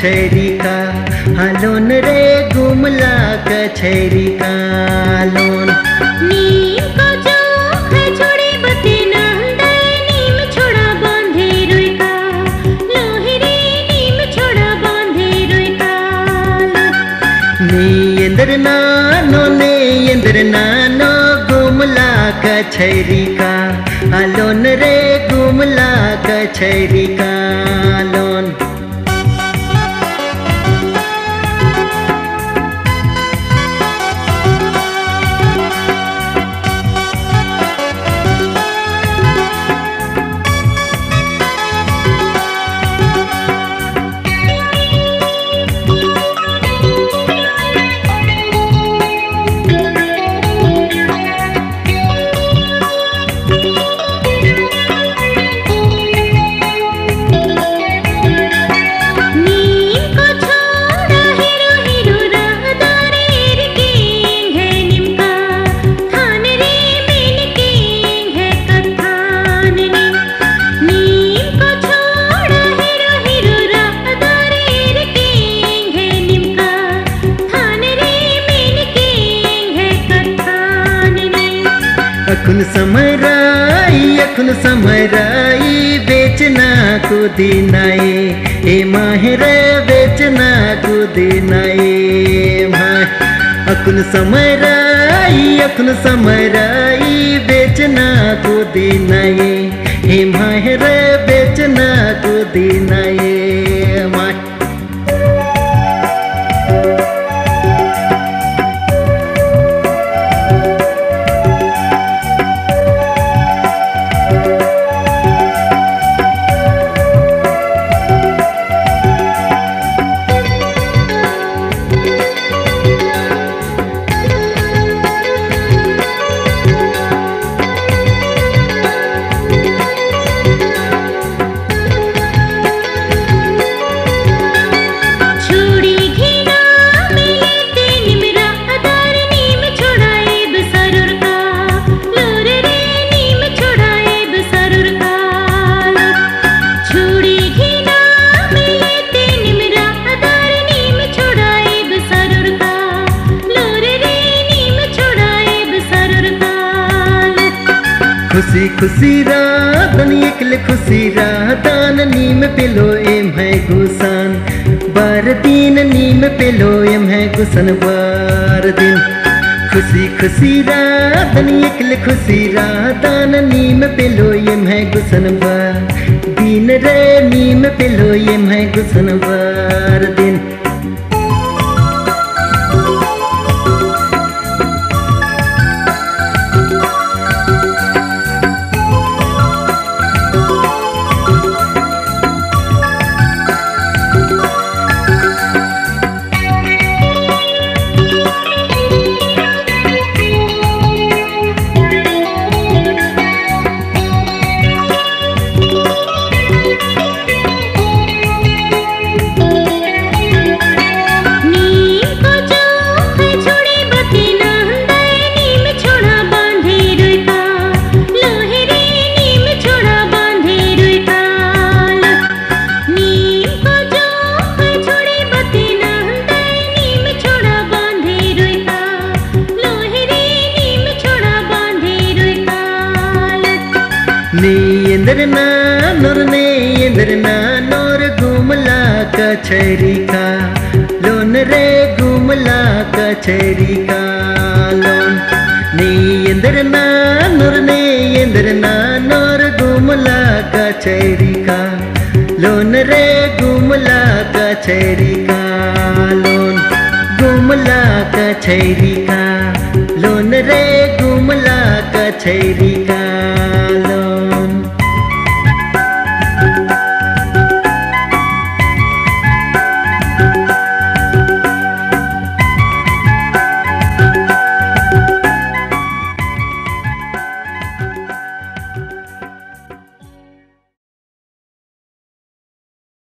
कचहरी का लोन रे गुमला कचहरी का लोन। नीम को चोख छोड़े बते नंदे नीम छोड़ा बांधे रोई का लोहे रे नीम छोड़ा बांधे रोई का। नी इंद्र नानो गुमला कचहरी का लोन रे गुमला कचहरी का लोन। अखुन समराई बेचना को दिनाए ए माहिर बेचना को दिनाए माह। अखुन समराई बेचना को दिनाए ए माहिर बेचना को दिनाए माह। खुशी खुशी रातन एकले खुशी रातन नीम पेलो एम है गुसान बार दिन नीम पेलो एम है गुसन बार दिन। खुशी खुशी रातन एकले खुशी रातन नीम पेलो एम है गुसन बार दिन रे नीम पेलो एम है गुसन बार दिन। इंद्र नानोर गुमला कचहरी का लोन रे गुमला कचहरी का लोन। नी इंद्र नानोर गुमला कचहरी का लोन रे गुमला कचहरी का लोन। गुमला कचहरी का लोन रे गुमला कचहरी का